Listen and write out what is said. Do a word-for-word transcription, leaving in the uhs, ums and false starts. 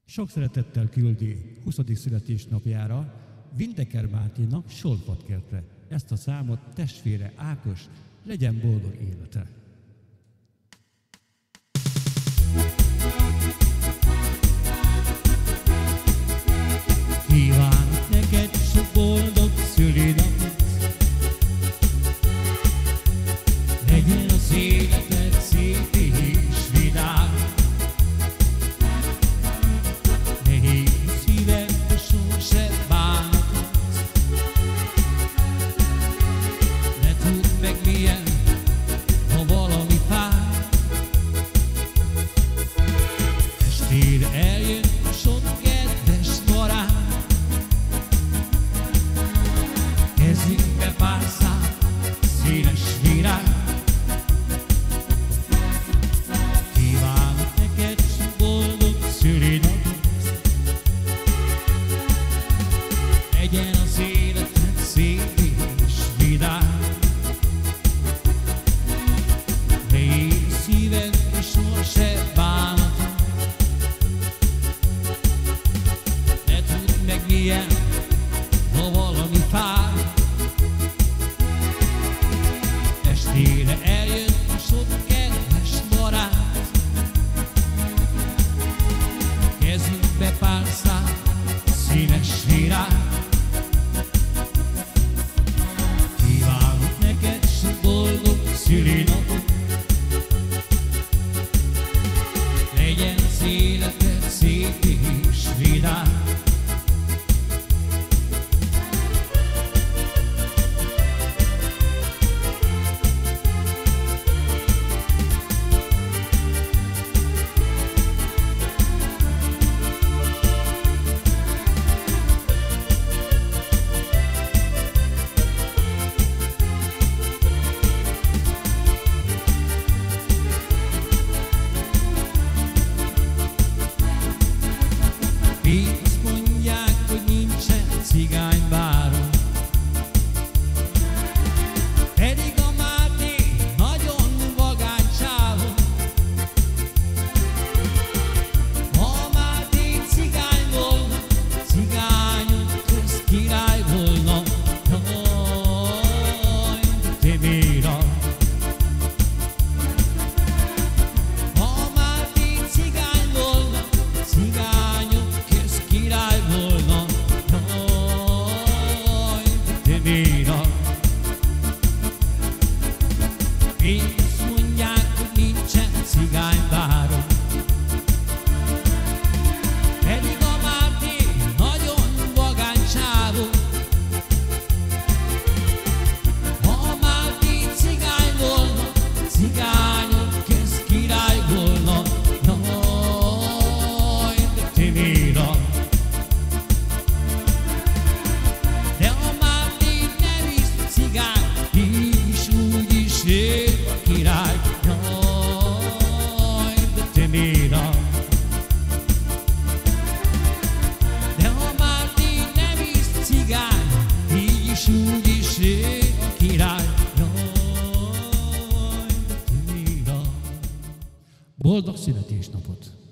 Sok szeretettel küldi huszadik születésnapjára Vindeker Mártinnak Soltvatkertre. Ezt a számot testvére Ákos, legyen boldog élete! Kívánok neked sok boldog szülinapot, legyen az életed szép és vidám. Nehéz szívembe sose bánatot, ne tudd meg milyen, ha valami fáj. Estére eljön a sok kedves barát, kezünkbe pár szál színes virág. Kívánok neked sok boldog szülinapot, legyen az életed szép és vidám. Nehéz szívembe sose bánatot, ne tudd meg milyen, ha valami fáj. Estére eljön a sok kedves barát, kezünkbe pár szál színes virág. Kívánok neked sok boldog szülinapot, legyen az életed szép és vidám. Azt mondják, hogy nincsen cigánybárom, pedig a Máté nagyon vagány csávon. Ha a Máté cigány volna, cigányok közt király volna. Jaj, te mira! Ha a Máté cigány volna, cigányok közt király volna. Jaj, te mira! Én azt mondják, hogy nincsen cigánybárom, pedig a Máté nagyon vagány csávó. Ha a Máté cigány volna, cigányok közt király volna. Jaj, de te mira! De a Máté nem is cigány, így is úgy is él a király. Jaj, de te mira! De a Máté nem is cigány, így is úgy is él a király. Jaj, de te mira! Boldog születésnapot!